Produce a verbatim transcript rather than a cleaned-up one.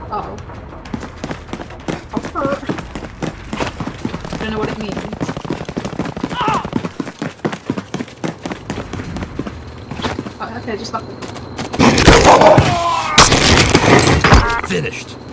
Oh. Oh, hurt. I don't know what it means. Oh, okay, just like Finished.